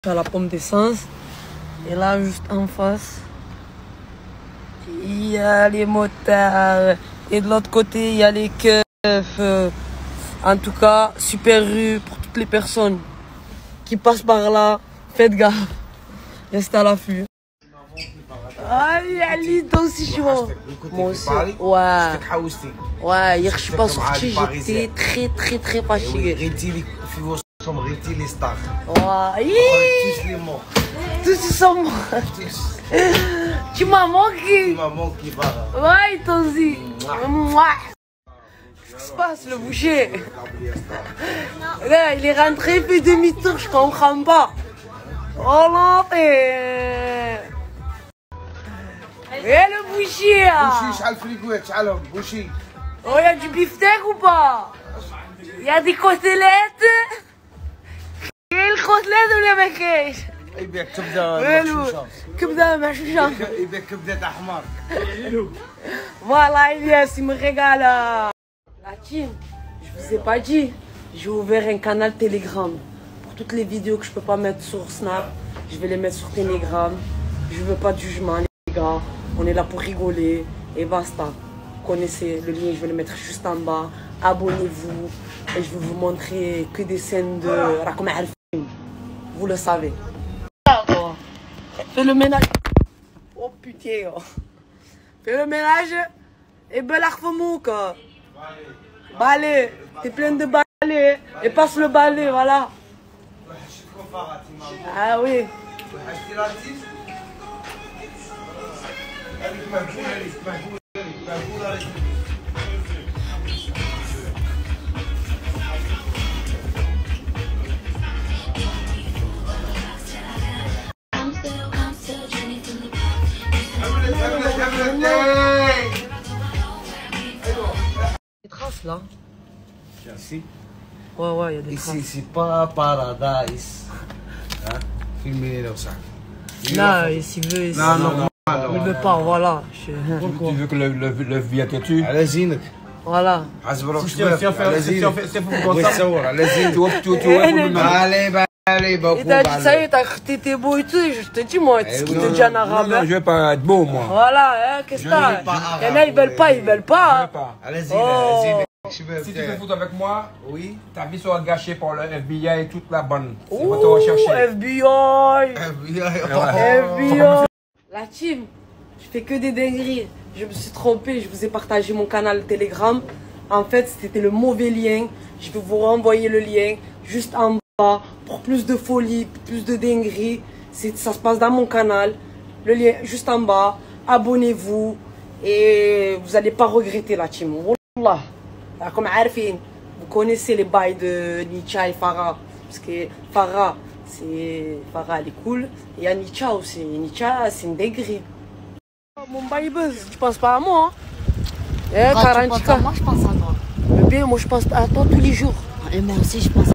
à la pomme d'essence. Et là, juste en face, il y a les motards. Et de l'autre côté, il y a les keufs. En tout cas, super rue pour toutes les personnes qui passent par là. Faites gaffe. Restez à l'affût. Ali, toi aussi, je vois. Moi aussi. Ouais. Ouais, hier, je suis pas sorti. J'étais très fatigué. Sombriti les stars. Ouais. Tous les morts. Tous ils sont morts. Tu m'as manqué. Tu m'as manqué, Bara. Ouais, toi aussi. Qu'est-ce qui se passe, le boucher? Là, il est rentré, il fait demi-tour, je comprends pas. Oh non, et le boucher. Bouchi, شحال فريكوات شحالهم بوشي. Oh, il y a du beefsteak ou pas? Il y a des côtelettes. ايه الكتلات ولا ما كاينش؟ يبيع كبده مغشوشه. كبده مغشوشه. يبيع كبده احمر. Voilà, Elias, il me régale. La team, je vous ai pas dit, j'ai ouvert un canal Telegram. Pour toutes les vidéos que je peux pas mettre sur Snap, je vais les mettre sur Telegram. Je veux pas de jugement, les gars. On est là pour rigoler et basta. Vous connaissez le lien, je vais le mettre juste en bas. Abonnez-vous et je vais vous montrer que des scènes de Rakom Arfin. Vous le savez. Fais le ménage. Oh putain. Fais le ménage et bel arfemouk. Balai. T'es plein de balai. Et passe le balai, voilà. Ah oui. Des traces là. Ici. Ouais, il y a des Ici, traces. c'est pas paradise. Hein? Filmez là, ça. Là, s'il veut. Non. Il veut pas, voilà. Tu veux que le vienne te tue? على زينك. Voilà. حسب روحك Si on fait بغيت تصور على زينك. Allez, Il t'a dit ça y est, t'étais beau et tout. Je te dis, moi, tu te dis en arabe. Non, je veux pas être beau, moi. Voilà, hein, qu'est-ce que t'as? Il y en a, ils veulent pas. Je veux pas. على زينك. Si tu fais foutre avec moi, Oui. ta vie sera gâchée par le FBI et toute la bande. Ils vont te Ouh, rechercher. FBI. FBI. FBI. La team, je fais que des dingueries. Je me suis trompée, je vous ai partagé mon canal Telegram. En fait, c'était le mauvais lien. Je vais vous renvoyer le lien juste en bas pour plus de folie, plus de dingueries. Ça se passe dans mon canal. Le lien juste en bas. Abonnez-vous et vous n'allez pas regretter la team. Wallah. Comme Arfin, vous connaissez les bails de Nicha et Farah. Parce que Farah, elle est cool. Et il y a Nicha aussi. Nicha, c'est une dinguerie. Mon bail buzz, tu penses pas à moi, hein? Quand tu penses à moi, je pense à toi. Mais bien, moi je pense à toi tous les jours. Et moi aussi, je pense à toi.